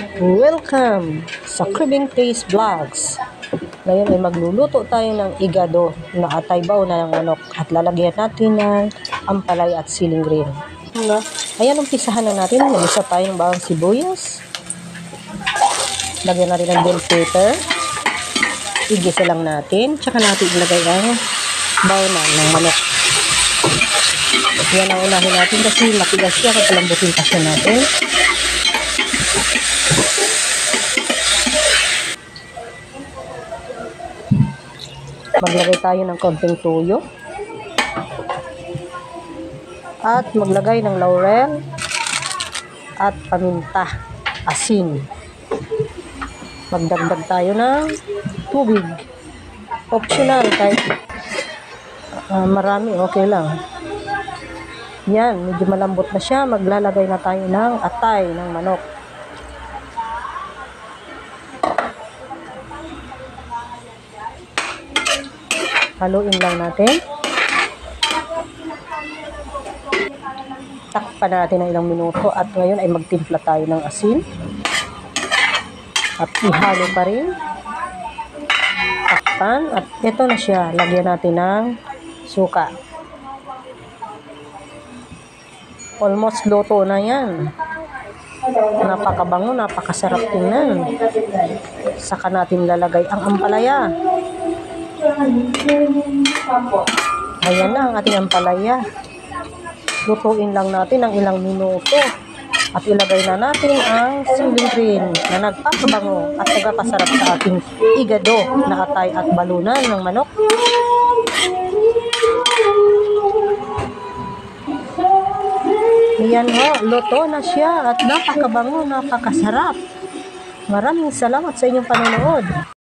Welcome sa Cribbing Taste Vlogs. Ngayon ay magluluto tayo ng igado na atay-baw na ng manok at lalagyan natin ng ampalaya at siling green. Ayan, umpisahan na natin. Mag-isa tayo ng bawang sibuyas. Lagyan natin ng bell pepper. Igisa lang natin. Tsaka natin ilagay ang baw ng manok. Yan ang unahin natin kasi matigas siya kapag lambutin pa siya natin. Maglagay tayo ng konting tuyo. At maglagay ng laurel at paminta, asin. Magdagdag tayo ng tubig. Optional, kahit marami, okay lang. Yan, medyo malambot na siya. Maglalagay na tayo ng atay ng manok. Haluin lang natin. Takpan natin ng ilang minuto at ngayon ay magtimpla tayo ng asin. At ihalo pa rin. Takpan at ito na siya. Lagyan natin ng suka. Almost luto na yan. Napakabango, napakasarap tingnan. Saka natin lalagay ang ampalaya. Ayan na ang ating ampalaya. Lutuin lang natin ng ilang minuto. At ilagay na natin ang siling green na nagpapabango at nagpapasarap sa ating igado na atay at balunan ng manok. Ayan ho, luto na siya at napakabango, napakasarap. Maraming salamat sa inyong panonood.